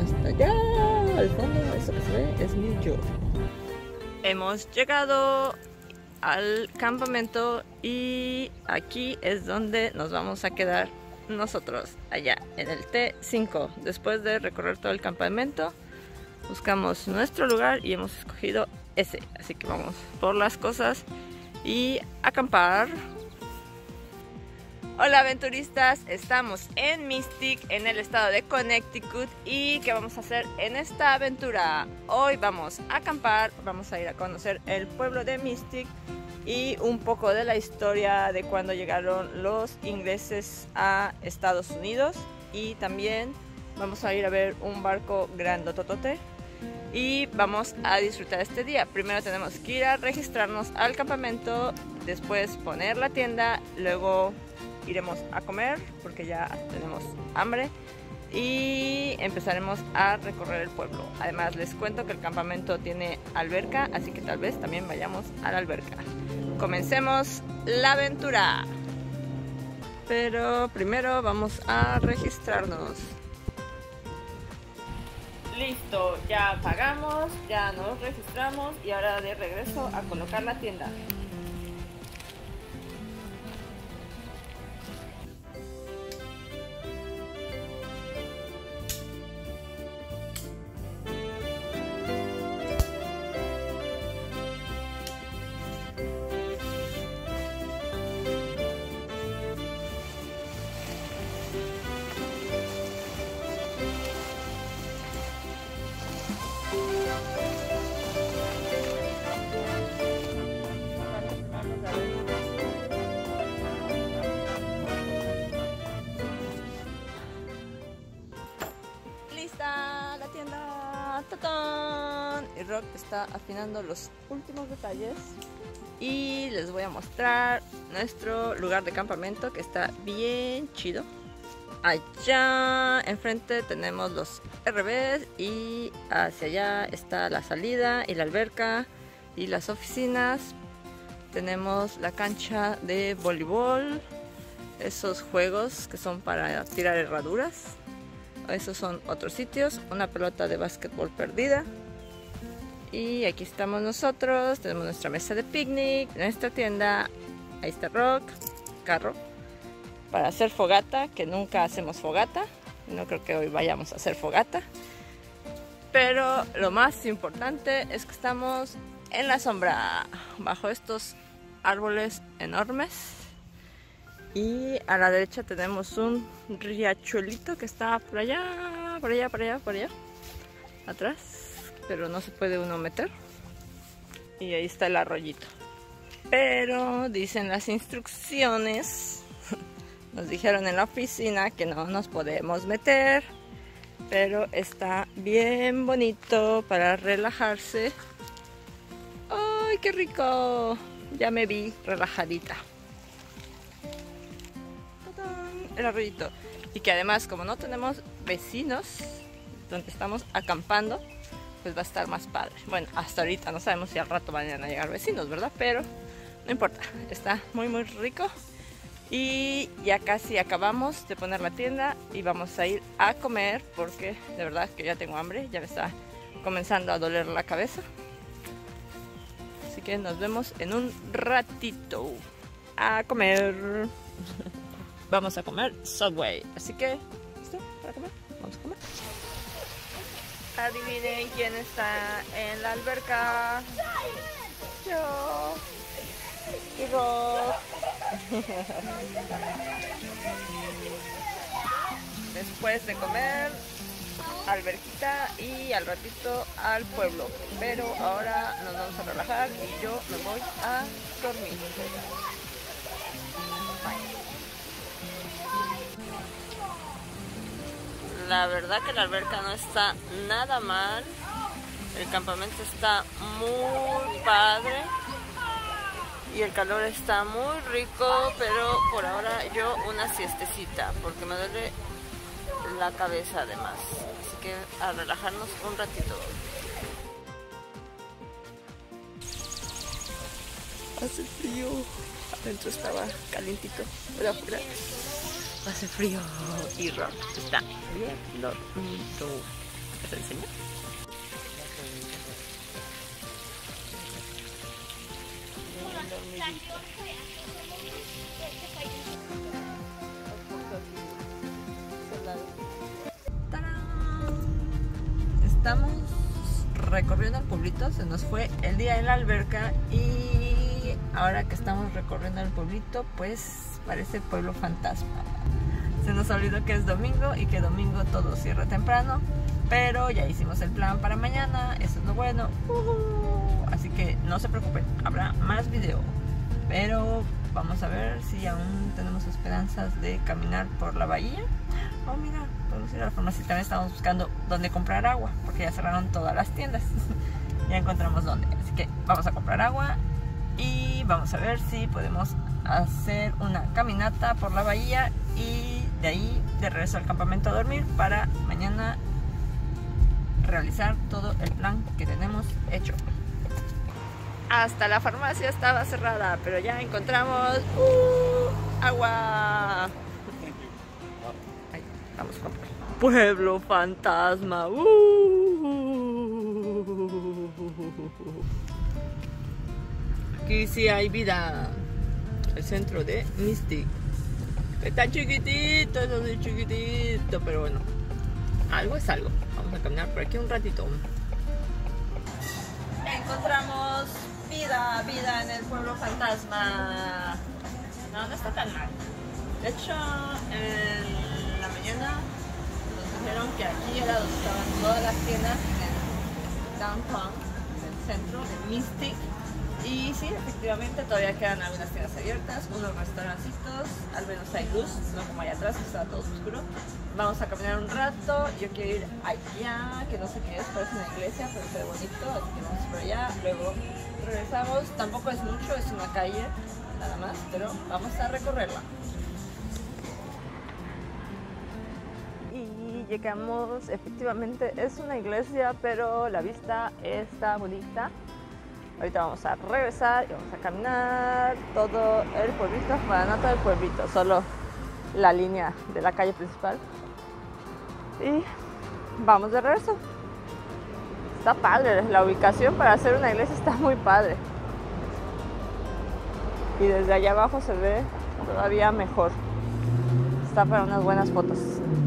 hasta allá al fondo, eso que se ve es New York. Hemos llegado al campamento y aquí es donde nos vamos a quedar nosotros, allá en el T5. Después de recorrer todo el campamento, buscamos nuestro lugar y hemos escogido ese, así que vamos por las cosas y acampar. Hola aventuristas, estamos en Mystic, en el estado de Connecticut. ¿Y qué vamos a hacer en esta aventura? Hoy vamos a acampar, vamos a ir a conocer el pueblo de Mystic y un poco de la historia de cuando llegaron los ingleses a Estados Unidos. Y también vamos a ir a ver un barco grandototote y vamos a disfrutar este día. Primero tenemos que ir a registrarnos al campamento, después poner la tienda, luego iremos a comer porque ya tenemos hambre y empezaremos a recorrer el pueblo. Además les cuento que el campamento tiene alberca, así que tal vez también vayamos a la alberca. Comencemos la aventura. Pero primero vamos a registrarnos. Listo, ya pagamos, ya nos registramos y ahora de regreso a colocar la tienda. ¡Lista la tienda! ¡Tatán! Y Rock está afinando los últimos detalles y les voy a mostrar nuestro lugar de campamento que está bien chido. Allá enfrente tenemos los RVs y hacia allá está la salida y la alberca y las oficinas. Tenemos la cancha de voleibol, esos juegos que son para tirar herraduras. Esos son otros sitios, una pelota de básquetbol perdida. Y aquí estamos nosotros, tenemos nuestra mesa de picnic, nuestra tienda. Ahí está Rock, carro para hacer fogata, que nunca hacemos fogata. No creo que hoy vayamos a hacer fogata. Pero lo más importante es que estamos en la sombra, bajo estos árboles enormes. Y a la derecha tenemos un riachuelito que está por allá, por allá, por allá, por allá, atrás, pero no se puede uno meter. Y ahí está el arroyito. Pero dicen las instrucciones, nos dijeron en la oficina que no nos podemos meter, pero está bien bonito para relajarse. ¡Ay, qué rico! Ya me vi relajadita. El arroyito. Y que además, como no tenemos vecinos donde estamos acampando, pues va a estar más padre. Bueno, hasta ahorita no sabemos si al rato van a llegar vecinos, ¿verdad? Pero no importa, está muy muy rico. Y ya casi acabamos de poner la tienda y vamos a ir a comer porque de verdad que ya tengo hambre, ya me está comenzando a doler la cabeza. Así que nos vemos en un ratito a comer. Vamos a comer Subway, así que, ¿listo para comer? Vamos a comer. Adivinen quién está en la alberca. Yo. Y Rock. Después de comer, alberquita y al ratito al pueblo. Pero ahora nos vamos a relajar y yo me voy a dormir. La verdad que la alberca no está nada mal. El campamento está muy padre. Y el calor está muy rico. Pero por ahora yo una siestecita. Porque me duele la cabeza además. Así que a relajarnos un ratito. Hace frío. Adentro estaba calientito. Pero afuera hace frío y Rock está bien dormido. les enseño. Estamos recorriendo el pueblito, se nos fue el día en la alberca y ahora que estamos recorriendo el pueblito, pues parece pueblo fantasma. Se nos olvidó que es domingo y que domingo todo cierra temprano, pero ya hicimos el plan para mañana, eso es lo bueno. Así que no se preocupen, habrá más video, pero vamos a ver si aún tenemos esperanzas de caminar por la bahía. Oh, mira, podemos ir a la farmacia. También estamos buscando dónde comprar agua, porque ya cerraron todas las tiendas. Ya encontramos dónde, así que vamos a comprar agua y vamos a ver si podemos hacer una caminata por la bahía y de ahí de regreso al campamento a dormir para mañana realizar todo el plan que tenemos hecho. Hasta la farmacia estaba cerrada, pero ya encontramos agua. Ahí, vamos a comprar. Pueblo fantasma. Aquí sí hay vida. El centro de Mystic. Está chiquitito, es así chiquitito, pero bueno, algo es algo. Vamos a caminar por aquí un ratito. Encontramos vida en el pueblo fantasma. No está tan mal. De hecho, en la mañana nos dijeron que aquí era donde estaban todas las tiendas en downtown, en el centro, en Mystic. Y sí, efectivamente todavía quedan algunas tiendas abiertas, unos restaurancitos, al menos hay luz, no como allá atrás que está todo oscuro. Vamos a caminar un rato, yo quiero ir allá, que no sé qué es, parece una iglesia, pero se ve bonito, así que vamos por allá, luego regresamos, tampoco es mucho, es una calle, nada más, pero vamos a recorrerla. Y llegamos, efectivamente es una iglesia, pero la vista está bonita. Ahorita vamos a regresar y vamos a caminar todo el pueblito, bueno, no todo el pueblito, solo la línea de la calle principal. Y vamos de regreso. Está padre, la ubicación para hacer una iglesia está muy padre. Y desde allá abajo se ve todavía mejor. Está para unas buenas fotos.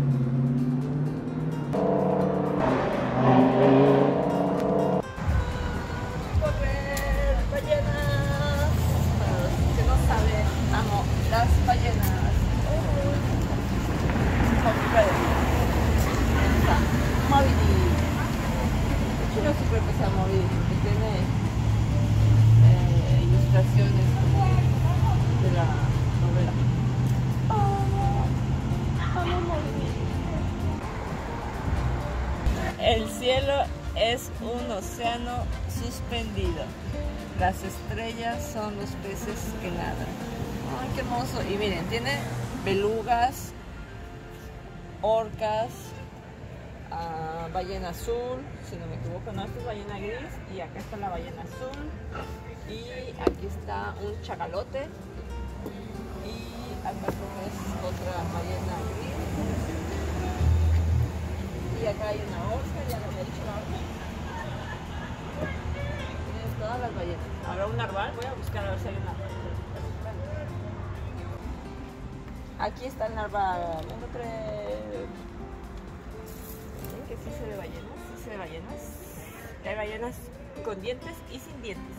Las ballenas. Moby Dick. Yo no sé por qué sea Moby Dick, porque tiene ilustraciones de la novela. El cielo es un océano suspendido. Las estrellas son los peces que nadan. ¡Ay, qué hermoso! Y miren, tiene belugas, orcas, ballena azul, si no me equivoco, no, esta es ballena gris y acá está la ballena azul y aquí está un chacalote y acá creo que es otra ballena gris y acá hay una orca, ya lo había dicho la orca. Miren todas las ballenas. Habrá un narval, voy a buscar a ver si hay un narval. Aquí está el narval, lo encontré. ¿Sí? Que sí se ve ballenas, sí se ve ballenas. Hay ballenas con dientes y sin dientes.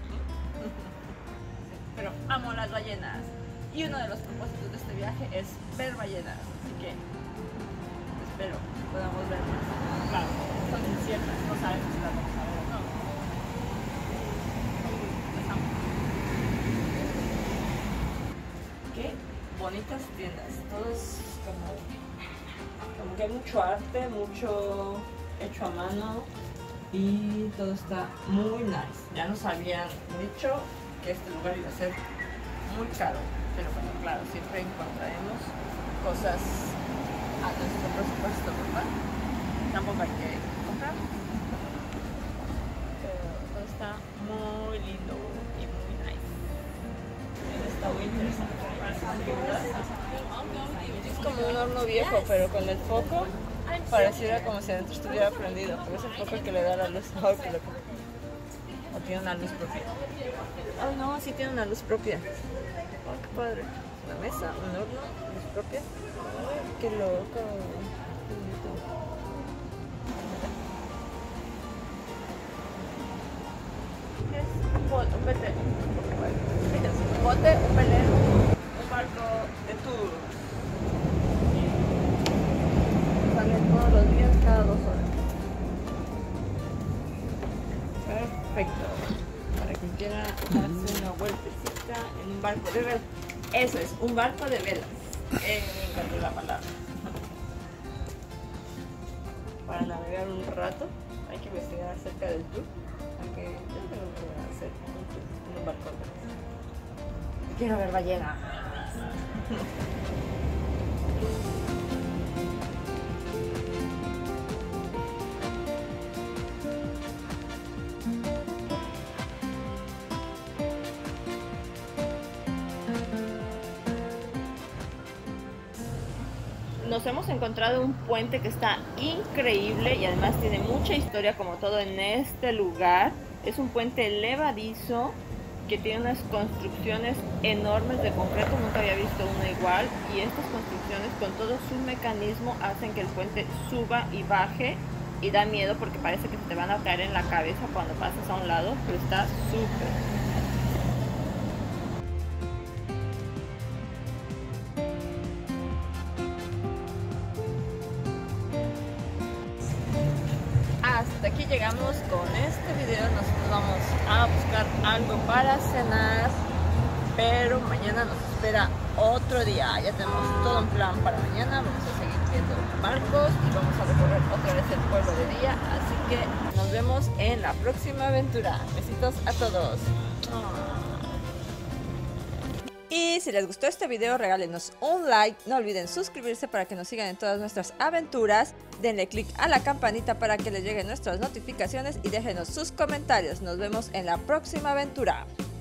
Pero amo las ballenas. Y uno de los propósitos de este viaje es ver ballenas. Así que espero que podamos ver más. Claro, son inciertas, no sabemos si las vamos a ver o no. ¿Qué? Bonitas tiendas, todo es como que hay mucho arte, mucho hecho a mano y todo está muy nice. Ya nos habían dicho que este lugar iba a ser muy caro, pero bueno, claro, siempre encontraremos cosas a nuestro presupuesto, ¿verdad? Tampoco hay que comprar, pero todo está muy lindo y muy nice. Está muy interesante. Es como un horno viejo, pero con el foco Pareciera como si adentro estuviera prendido, pero es el foco el que le da la luz. Oh, qué loco. O tiene una luz propia. Oh no, sí tiene una luz propia. Oh, qué padre. Una mesa, un horno, luz propia. Ay, qué loco. Qué bonito. Es un bote, un velero. Es un bote, un velero, un barco de tour. Sale todos los días, cada 2 horas. Perfecto. Para quien quiera darse una vueltecita en un barco de velas. Eso es, un barco de velas. Me encantó la palabra. Para navegar un rato hay que investigar acerca del tour. Aunque yo creo que voy a hacer un tour en un barco de velas. Quiero ver ballenas. Nos hemos encontrado un puente que está increíble y además tiene mucha historia como todo en este lugar. Es un puente levadizo que tiene unas construcciones enormes de concreto, nunca había visto uno igual, y estas construcciones con todo su mecanismo hacen que el puente suba y baje y da miedo porque parece que se te van a caer en la cabeza cuando pasas a un lado, pero está súper. Hasta aquí llegamos con este video. Nosotros vamos a buscar algo para cenar, pero mañana nos espera otro día. Ya tenemos todo un plan para mañana. Vamos a seguir viendo barcos y vamos a recorrer otra vez el pueblo de día. Así que nos vemos en la próxima aventura. Besitos a todos. Y si les gustó este video, regálenos un like, no olviden suscribirse para que nos sigan en todas nuestras aventuras, denle click a la campanita para que les lleguen nuestras notificaciones y déjenos sus comentarios. Nos vemos en la próxima aventura.